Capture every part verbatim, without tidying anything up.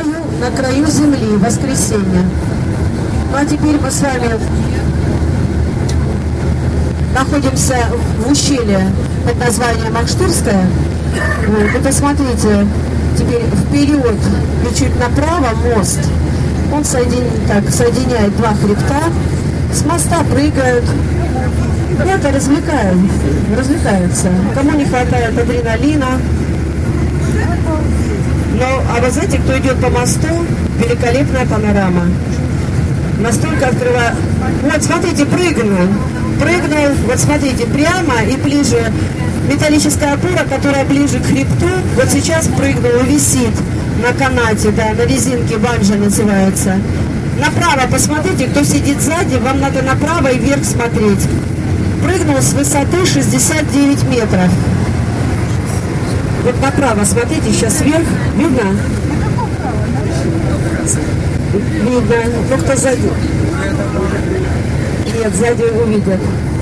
краю, на краю земли, воскресенье. Ну а теперь мы с вами находимся в ущелье под названием Ахштырское. Вот, и посмотрите, теперь вперед и чуть направо мост. Он соедин... так, соединяет два хребта. С моста прыгают. Это развлекают, развлекаются. Кому не хватает адреналина. Но, а вы знаете, кто идет по мосту, великолепная панорама. Настолько открывает. Вот, смотрите, прыгнул. Прыгнул, вот смотрите, прямо и ближе. Металлическая опора, которая ближе к хребту, вот сейчас прыгнул и висит на канате, да, на резинке, банджа называется. Направо посмотрите, кто сидит сзади, вам надо направо и вверх смотреть. Прыгнул с высоты шестьдесят девять метров. Вот направо смотрите, сейчас вверх, видно? Видно, ну кто сзади? Нет, сзади увидят.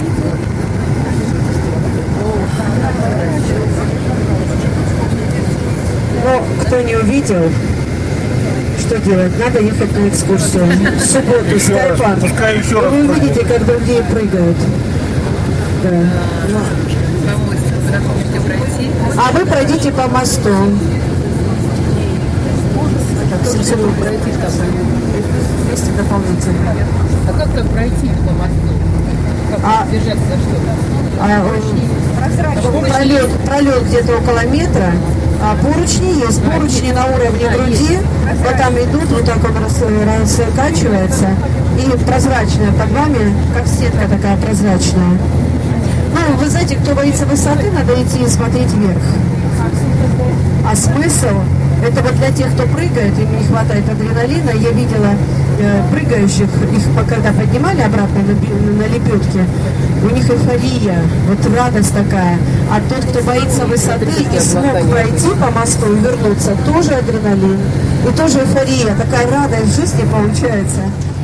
Но кто не увидел, что делать? Надо ехать на экскурсию. В субботу, Скайпан. Вы увидите, как другие прыгают. Да. Но... А вы пройдите по мосту. Так, пройти вместе дополнительно. А как так пройти по мосту? Как а, держаться за что? А, пролет, пролет где-то около метра. А поручни есть, поручни на уровне груди, вот там идут, вот так он раскачивается, и прозрачная под вами, как сетка такая прозрачная. Ну, вы знаете, кто боится высоты, надо идти и смотреть вверх. А смысл, это вот для тех, кто прыгает, им не хватает адреналина. Я видела э, прыгающих, их когда поднимали обратно на, на лебедке, у них эйфория, вот радость такая. А тот, кто боится высоты и смог пройти по мосту и вернуться, тоже адреналин. И тоже эйфория, такая радость в жизни получается.